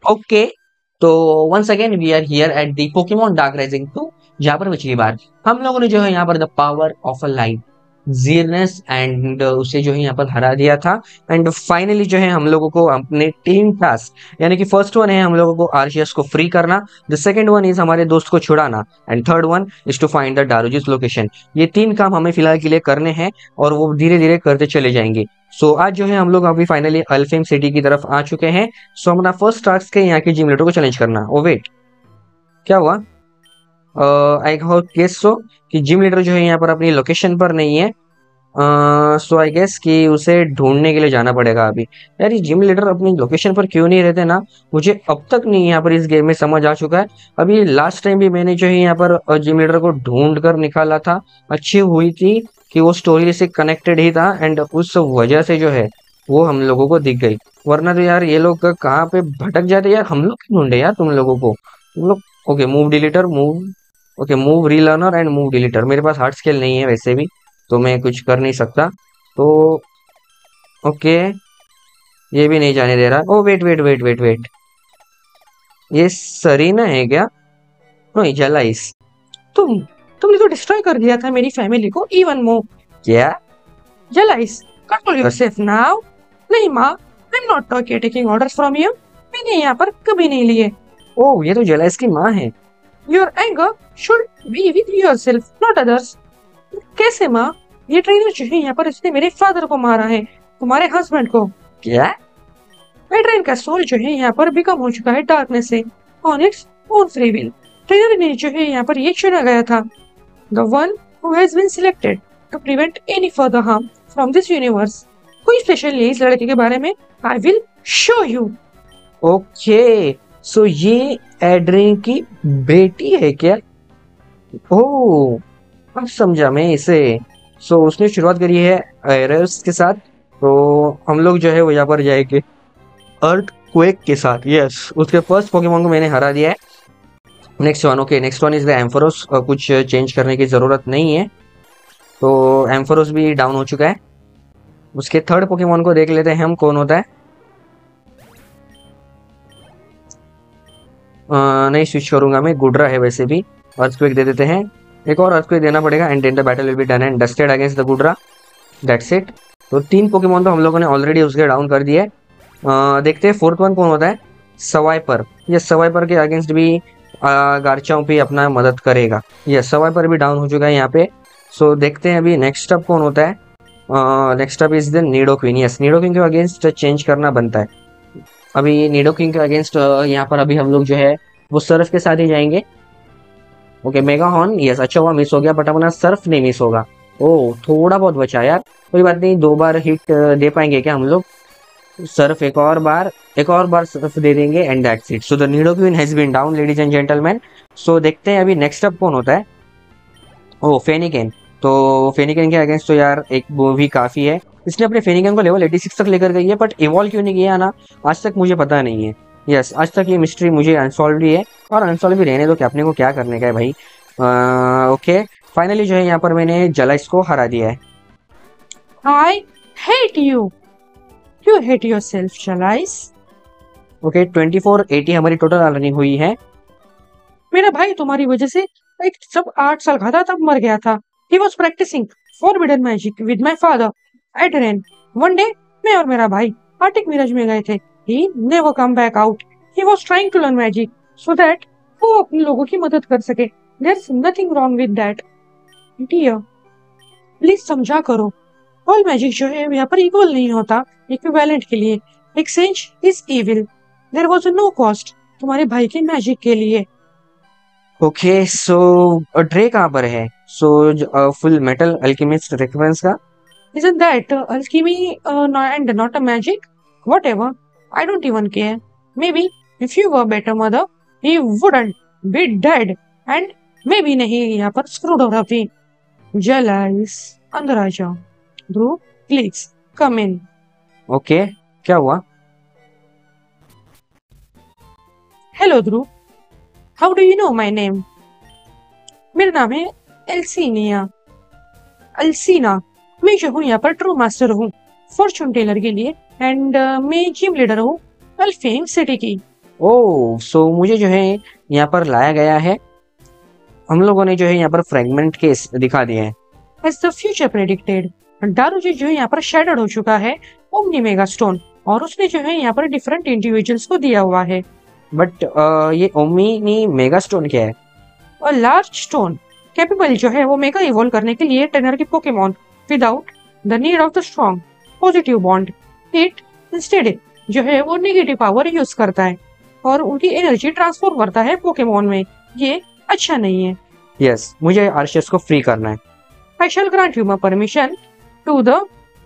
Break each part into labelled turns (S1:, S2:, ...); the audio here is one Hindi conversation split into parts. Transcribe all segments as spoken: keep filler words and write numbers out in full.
S1: ओके, तो once again we are here at the Pokemon Dark Rising two, जहां पर पिछली बार हम लोगों ने जो है यहाँ पर the power of a light जीरनेस एंड उसे जो है यहाँ पर हरा दिया था। एंड फाइनली जो है हम लोगों को अपने टीम टास्क, यानी कि फर्स्ट वन है हम लोगों को आरसीएस को फ्री करना, द सेकंड वन इज हमारे दोस्त को छुड़ाना, and third one is to find the डारोजिस लोकेशन। ये तीन काम हमें फिलहाल के लिए करने हैं और वो धीरे धीरे करते चले जाएंगे। सो so, आज जो है हम लोग अभी फाइनली अल्फेम सिटी की तरफ आ चुके हैं। सो so, हमारा फर्स्ट टास्क है यहाँ के जिम लीडर को चैलेंज करना। ओ वेट, क्या हुआ? आई गेस सो कि जिम लीडर जो है यहाँ पर अपनी लोकेशन पर नहीं है। सो आई गेस कि उसे ढूंढने के लिए जाना पड़ेगा अभी। यार ये जिम लीडर अपनी लोकेशन पर क्यों नहीं रहते ना, मुझे अब तक नहीं यहाँ पर इस गेम में समझ आ चुका है। अभी लास्ट टाइम भी मैंने जो है यहाँ पर जिम लीडर को ढूंढ कर निकाला था, अच्छी हुई थी कि वो स्टोरी से कनेक्टेड ही था एंड उस वजह से जो है वो हम लोगों को दिख गई, वरना तो यार ये लोग कहाँ पे भटक जाते यार, हम लोग क्यों ढूंढे यार तुम लोगों को, तुम लोग। Okay move deleter, move, okay move relearner and move deleter. मेरे पास हार्ड स्केल नहीं है वैसे भी, तो मैं कुछ कर नहीं सकता। तो ओके, ये भी नहीं जाने दे रहा। Oh wait wait wait wait wait, ये सरीना है क्या? नहीं, जलाइस। तुम तुमने तो डिस्ट्रॉय कर दिया था मेरी फैमिली को इवन मोर। क्या? जलाइस, कंट्रोल योरसेल्फ नाउ। नहीं माँ, I am not taking orders from you. मैंने यहाँ पर कभी नहीं लिए। ओह, ये तो जलाइस की माँ है। Your anger should be with yourself not others. कैसे माँ? ये ट्रेनर जो है यहाँ पर इसने मेरे फादर को मारा है, तुम्हारे हस्बैंड को। क्या? ट्रेन का सोल जो है यहाँ पर बिकम हो चुका है डार्कनेस से on its own free will. Trainer ने जो है यहाँ पर ये चुना गया था, the one who has been selected to prevent any further harm from this universe. कोई स्पेशल है इस लड़के के बारे में, I will show you. Okay, so ये एड्रिन की बेटी है क्या? ओह, अब समझा मैं इसे। सो so, उसने शुरुआत करी है एरर्स के साथ, तो हम लोग जो है वो यहाँ पर जाएंगे अर्थ क्वेक के साथ। यस, उसके फर्स्ट पोकेमॉन को मैंने हरा दिया है। Next one, okay next one is the Ampharos. कुछ चेंज करने की जरूरत नहीं है, तो एम्फोरोस भी डाउन हो चुका है। उसके थर्ड पोकेमॉन को देख लेते हैं हम कौन होता है। आ, नहीं स्विच करूंगा मैं, गुडरा है वैसे भी। अर्थक्वेक दे देते हैं, एक और अर्थक्वेक देना पड़ेगा and then the battle will be done and dusted against the Goodra, that's it. तो तीन पोकेमॉन तो हम लोगों ने ऑलरेडी उसके डाउन कर दिए। देखते हैं फोर्थ वन कौन होता है। सवाइपर, ये सवाइपर के अगेंस्ट भी गार्चाओं पे अपना मदद करेगा। ये सवाइपर भी डाउन हो चुका है यहाँ पे। सो देखते हैं अभी नेक्स्ट अप कौन होता है। Next up is the Nidoqueen. Yes, Nidoqueen के अगेंस्ट चेंज करना बनता है। अभी निडोक्विन के अगेंस्ट यहाँ पर अभी हम लोग जो है वो सर्फ के साथ ही जाएंगे। ओके मेगा हॉर्न, यस अच्छा हुआ मिस हो गया, बट अपना सर्फ नहीं मिस होगा। ओ थोड़ा बहुत बचा यार, कोई बात नहीं, दो बार हिट दे पाएंगे क्या हम लोग? सर्फ एक और बार, एक और बार सर्फ दे देंगे and that's it. So the Nidoqueen has been down ladies and gentleman. So देखते हैं अभी नेक्स्ट अप कौन होता है। ओ फेनिकेन, तो फेनिकेन के अगेंस्ट तो यार एक वो भी काफी है। इसने अपने फेनिकेन को लेवल छियासी तक लेकर गई है, बट इवॉल्व क्यों नहीं किया ना आज तक मुझे पता नहीं है। यस, आज तक ये मिस्ट्री मुझे अनसॉल्व ही है, और अनसॉल्व भी रहने दो कि अपने को क्या करने का है भाई। ओके फाइनली जो है यहाँ पर मैंने जलाइस को हरा दिया है। I hate you, you hate yourself जलाइस। ओके ट्वेंटी फोर एटी हमारी टोटल अर्निंग हुई है। मेरा भाई तुम्हारी वजह से एक जब आठ साल का था तब मर गया था। He was practicing forbidden magic with my father at Ren. One day, मैं और मेरा भाई आर्टिक मिराज में गए थे। He never come back out. He was trying to learn magic so that वो अपने लोगों की मदद कर सके। There's nothing wrong with that. Dear, please समझा करो। All magic जो है यहाँ पर इक्वल नहीं होता इक्विवेलेंट के लिए। Exchange is evil. There was no cost तुम्हारे भाई के मैजिक के लिए। ओके सो ड्रे कहाँ पर है? So full metal alchemist reference का। Isn't that uh, alchemy uh, no- and not a magic? Whatever. I don't even care. Maybe if you were a better mother, he wouldn't be dead. And maybe नहीं यहाँ पर screwed हो रही। Jealous. अंदर आ जाओ। Dhruv, please come in. Okay क्या हुआ? Hello Dhruv. How do you know my name? मेरा नाम है एल्सीनिया, अल्सीना। मैं जो हूँ यहाँ पर ट्रू मास्टर हूँ फॉर्चून टेलर के लिए, एंड uh, मैं जिम लीडर हूँ अल्फेम सिटी की। ओह सो मुझे जो है यहाँ पर लाया गया है, हम लोगों ने जो है यहाँ पर फ्रेगमेंट केस दिखा दिए हैं। एज द फ्यूचर प्रेडिक्टेड, डारुजी जो है यहाँ पर शेडर्ड हो चुका है ओमनी मेगा स्टोन, और उसने जो है यहाँ पर डिफरेंट इंडिविजुअल्स को दिया हुआ है। बट ये ओमनी मेगा स्टोन क्या है? और लार्ज स्टोन कैपेबल जो है वो मेगा इवॉल्व करने के लिए ट्रेनर के Pokemon without the need of the strong positive bond. It instead जो है वो नेगेटिव पावर यूज करता है और उनकी एनर्जी ट्रांसफर करता है पोकेमॉन में। ये अच्छा नहीं है। यस yes, मुझे आर्शियस को फ्री करना है। I shall grant you my permission to the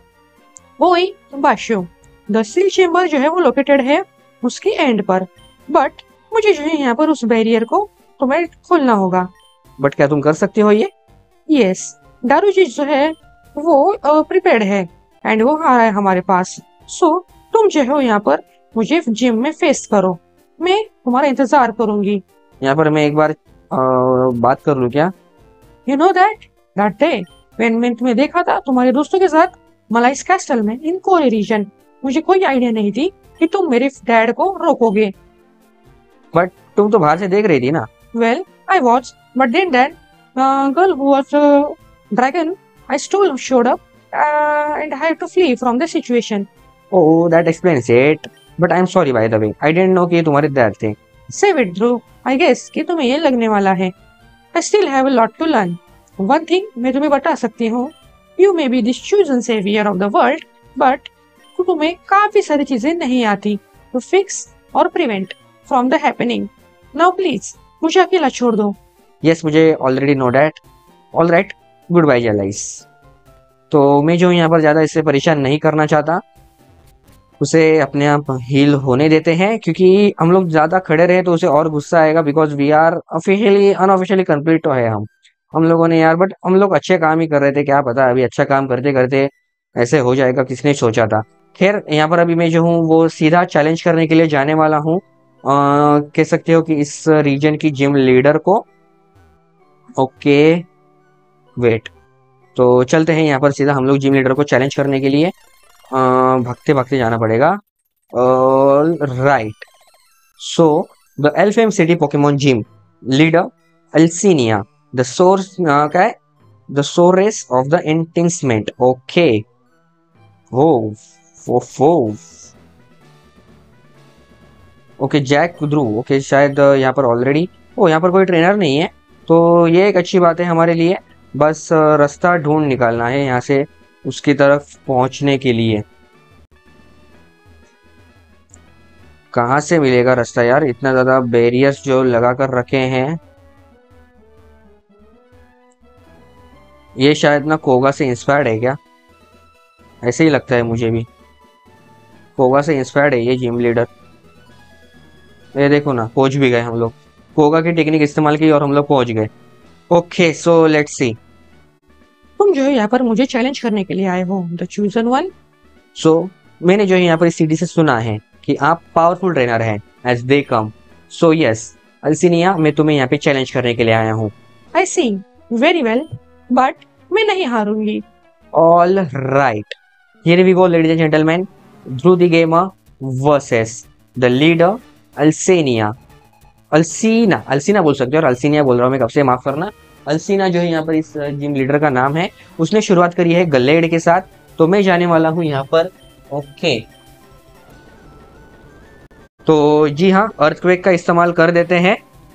S1: बोई बाशो। द सील चेम्बर जो है वो लोकेटेड है उसकी एंड पर, बट मुझे जो है यहाँ पर उस बैरियर को तुम्हें खोलना होगा। बट क्या तुम कर सकती हो ये? यस, दारूजी जो है वो प्रिपेयर्ड है एंड वो आ रहा है हमारे पास। सो so, तुम जो हो यहाँ पर मुझे जिम में फेस करो, मैं तुम्हारा इंतजार करूंगी। यहाँ पर मैं एक बार आ, बात कर लूं क्या? You know that that day when मैंने तुम्हें देखा था तुम्हारे दोस्तों के साथ मलाइस कैस्टल में इन कोरे रीजन, मुझे कोई आइडिया नहीं थी कि तुम मेरे डैड को रोकोगे। बट तुम तो बाहर से देख रही थी ना। Well I watch, but then that girl who was dragon I stole showed up and I have to flee from the situation. Oh that explains it, but I am sorry by the way, I didn't know कि तुम्हारे डैड थे। Save it Dhruv, I guess कि तुम्हें ये लगने वाला है। I still have a lot to learn. One thing मैं तुम्हें बता सकती हूँ, you may be this chosen saviour of the world, but तुम्हें काफी सारी चीजें नहीं आती टू फिक्स और prevent from the happening. Now please मुझे अकेला छोड़ दो। यस मुझे already know that. All right, good bye जलाइस। तो मैं जो यहाँ पर ज्यादा इससे परेशान नहीं करना चाहता, उसे अपने आप हील होने देते हैं, क्योंकि हम लोग ज्यादा खड़े रहे तो उसे और गुस्सा आएगा, because we are officially unofficially complete तो है हम हम लोगों ने यार। बट हम लोग अच्छे काम ही कर रहे थे, क्या पता अभी अच्छा काम करते करते ऐसे हो जाएगा, किसने सोचा था। खैर यहाँ पर अभी मैं जो हूँ वो सीधा चैलेंज करने के लिए जाने वाला हूँ, कह सकते हो कि इस रीजन की जिम लीडर को। ओके वेट, तो चलते हैं यहाँ पर सीधा हम लोग जिम लीडर को चैलेंज करने के लिए। भागते भागते जाना पड़ेगा। राइट, सो द एल्फेम सिटी पोकेमोन जिम लीडर अल्सिनिया, द सोर्स क्या है, the source of the enticement. Okay वो वो वो ओके जैक कुद्रू। ओके शायद यहाँ पर ऑलरेडी, ओ यहाँ पर कोई ट्रेनर नहीं है, तो ये एक अच्छी बात है हमारे लिए। बस रास्ता ढूंढ निकालना है यहाँ से उसकी तरफ पहुंचने के लिए। कहाँ से मिलेगा रास्ता यार, इतना ज्यादा बैरियर्स जो लगा कर रखे हैं। ये शायद ना कोगा से इंस्पायर्ड है क्या? ऐसे ही लगता है मुझे भी, कोगा से इंस्पायर्ड है ये जिम लीडर। ये देखो ना, पहुंच भी गए हम लोग, कोगा की टेक्निक इस्तेमाल की और हम लोग पहुंच गए। ओके सो लेट्स सी, तुम जो है यहाँ पर मुझे चैलेंज करने के लिए आए हो, द चूजन वन। सो मैंने जो है यहाँ पर इस सीडी से सुना है कि आप पावरफुल ट्रेनर हैं as they come. So yes अल्सिनिया, मैं तुम्हें यहाँ पे चैलेंज करने के लिए आया हूँ। I see, very well, but मैं नहीं हारूंगी। All right, here we go ladies and gentleman, through the gamer versus the leader अल्सेनिया। अल्सीना, अल्सीना बोल सकते हो, और अल्सीनिया बोल रहा हूँ मैं कब से, माफ करना। अल्सीना जो है यहाँ पर इस जिम लीडर का नाम है, उसने शुरुआत करी है गलेड के साथ, तो मैं जाने वाला हूँ यहाँ पर। ओके तो जी हाँ, अर्थक्वेक का इस्तेमाल कर देते हैं।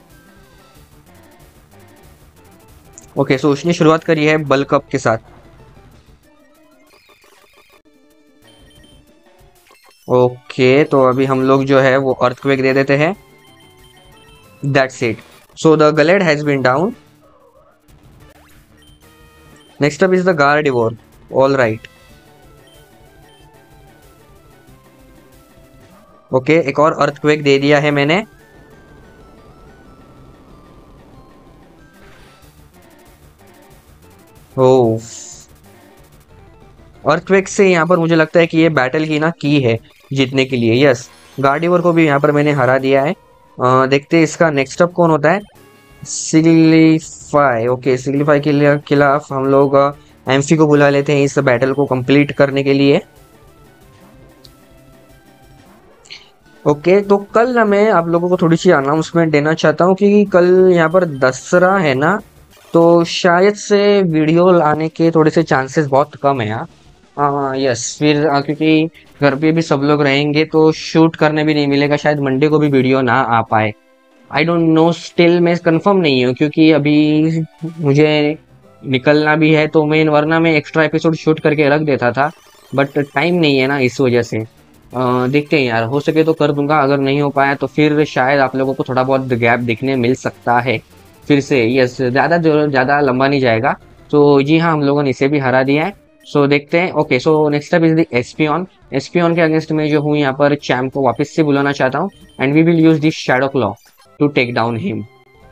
S1: ओके सो उसने शुरुआत करी है बल्क अप के साथ। ओके तो अभी हम लोग जो है वो अर्थक्वेक दे देते हैं। That's it, so the Gallade has been down. Next up is the Gardevoir. All right, okay एक और अर्थक्वेक दे दिया है मैंने। ओह अर्थक्वेक से यहाँ पर मुझे लगता है कि ये बैटल की ना की है जीतने के लिए। यस गार्डिवर को भी यहाँ पर मैंने हरा दिया है। आ, देखते हैं इसका नेक्स्ट अप कौन होता है। सिग्लिफाई। ओके सिग्लिफाई के खिलाफ हम लोग एम्फी को बुला लेते हैं इस बैटल को कंप्लीट करने के लिए। ओके, तो कल ना मैं आप लोगों को थोड़ी सी अनाउंसमेंट देना चाहता हूँ कि कल यहाँ पर दसरा है ना, तो शायद से वीडियो लाने के थोड़े से चांसेस बहुत कम है यार। हाँ यस, फिर आ, क्योंकि घर पे भी सब लोग रहेंगे तो शूट करने भी नहीं मिलेगा, शायद मंडे को भी वीडियो ना आ पाए। आई डोंट नो, स्टिल मैं कंफर्म नहीं हूँ क्योंकि अभी मुझे निकलना भी है, तो मैं वरना मैं एक्स्ट्रा एपिसोड शूट करके रख देता था, बट टाइम नहीं है ना इस वजह से। अ, देखते हैं यार, हो सके तो कर दूंगा, अगर नहीं हो पाया तो फिर शायद आप लोगों को थोड़ा बहुत गैप दिखने मिल सकता है फिर से। यस, ज़्यादा जो ज़्यादा लंबा नहीं जाएगा। तो जी हाँ, हम लोगों ने इसे भी हरा दिया है। सो देखते हैं। Okay, so next up is the Espeon. Espeon के अगेंस्ट में जो हूँ यहाँ पर चैम्प को वापस से बुलाना चाहता हूँ, and we will use this shadow claw to take down him.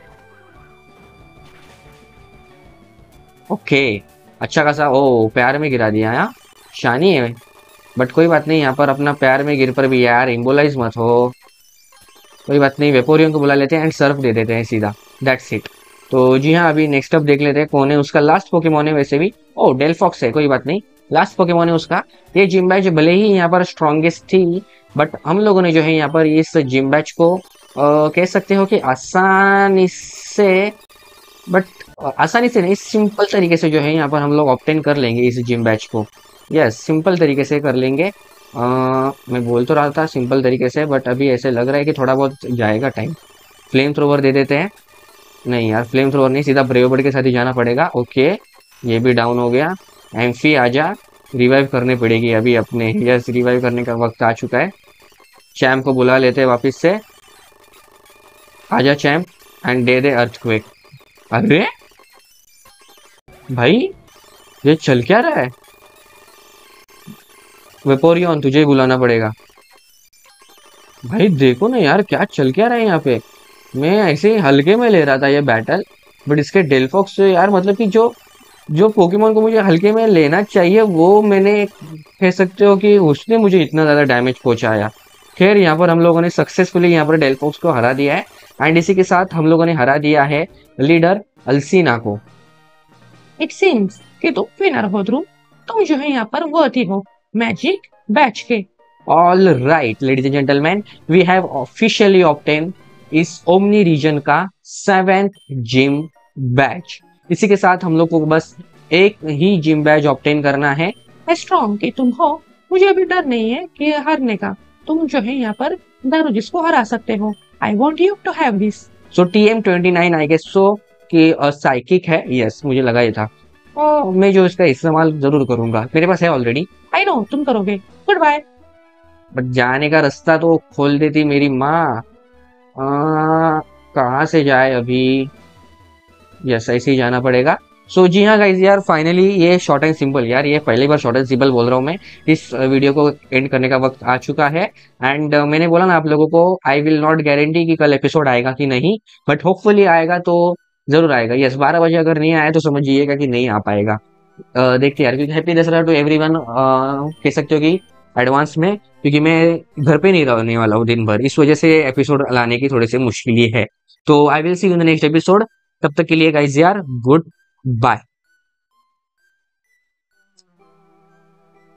S1: Okay, अच्छा खासा ओ प्यार में गिरा दिया यार, शानी है। बट कोई बात नहीं, यहाँ पर अपना प्यार में गिर पर भी यार इम्बोलाइज मत हो। कोई बात नहीं, वेपोरियन को बुला लेते हैं एंड सर्फ दे देते हैं सीधा। That's it. तो जी हाँ, अभी नेक्स्ट अप देख लेते हैं कौन है उसका लास्ट पोकेमोन है वैसे भी। ओ, डेलफॉक्स है, कोई बात नहीं, लास्ट पोकेमोन है उसका। ये जिम बैच भले ही यहाँ पर स्ट्रॉन्गेस्ट थी, बट हम लोगों ने जो है यहाँ पर इस जिम बैच को अ, कह सकते हो कि आसानी से, बट आसानी से नहीं, सिंपल तरीके से जो है यहाँ पर हम लोग ऑब्टेन कर लेंगे इस जिम बैच को। यस, सिंपल तरीके से कर लेंगे। अ, मैं बोल तो रहा था सिंपल तरीके से, बट अभी ऐसे लग रहा है कि थोड़ा बहुत जाएगा टाइम। फ्लेम थ्रोवर दे देते हैं। नहीं यार, फ्लेम थ्रोवर नहीं, सीधा ब्रेव बर्ड के साथ ही जाना पड़ेगा। ओके, ये भी डाउन हो गया। एम्फी आजा, रिवाइव करनी पड़ेगी अभी अपने। यस, रिवाइव करने का वक्त आ चुका है। चैम्प को बुला लेते हैं वापस से। आजा चैम्प, एंड दे दे अर्थक्वेक। अरे भाई, ये चल क्या रहा है? वेपोरियन, तुझे ही बुलाना पड़ेगा। भाई देखो ना यार, क्या चल क्या रहा है यहाँ पे। मैं ऐसे ही हल्के में ले रहा था ये बैटल, बट इसके डेलफॉक्स से यार, मतलब कि जो जो पोकेमोन को मुझे हल्के में लेना चाहिए वो मैंने, कह सकते हो कि उसने मुझे इतना ज्यादा डैमेज पहुंचाया। खैर, यहाँ पर हम लोगों ने सक्सेसफुली यहाँ पर डेलफॉक्स को हरा दिया है, एंड इसी के साथ हम लोगों ने हरा दिया है लीडर अल्सीना को। इट सीम्स कि तुम विनर हो ध्रुव। तुम जो है यहाँ पर वर्दी हो मैजिक बैच के। All right ladies and gentleman, we have officially obtain इस ओमनी रीजन का सेवेंथ जिम बैच। इसी के साथ हम लोग को बस एक ही जिम बैच ऑब्टेन करना है। स्ट्रॉन्ग कि तुम हो, मुझे अभी डर नहीं है कि हारने का। तुम जो है यहाँ पर दारू जिसको हरा सकते हो। I want you to have this. So T M twenty nine, I guess so कि साइकिक है। यस, मुझे लगा ये था। ओ, मैं जो इसका इस्तेमाल जरूर करूंगा, मेरे पास है ऑलरेडी। आई नो तुम करोगे। Good bye. बट जाने का रास्ता तो खोल देती मेरी माँ। आ, कहाँ से जाए अभी? यस, ऐसे ही जाना पड़ेगा। सो so, जी हाँ गाइज, यार फाइनली ये शॉर्ट एंड सिंपल, यार ये पहली बार शॉर्ट एंड सिंपल बोल रहा हूँ मैं। इस वीडियो को एंड करने का वक्त आ चुका है। एंड uh, मैंने बोला ना आप लोगों को, आई विल नॉट गारंटी कि कल एपिसोड आएगा कि नहीं, बट होपफुली आएगा तो जरूर आएगा। यस, बारह बजे अगर नहीं आया तो समझिएगा कि नहीं आ पाएगा। uh, देखते यार, क्योंकि happy Dussehra to everyone कह सकते हो कि एडवांस में, क्योंकि मैं घर पे नहीं रहने वाला हूँ दिन भर, इस वजह से एपिसोड लाने की थोड़ी सी मुश्किल ही है। तो I will see you in the next episode. तब तक के लिए गाइज यार, गुड बाय।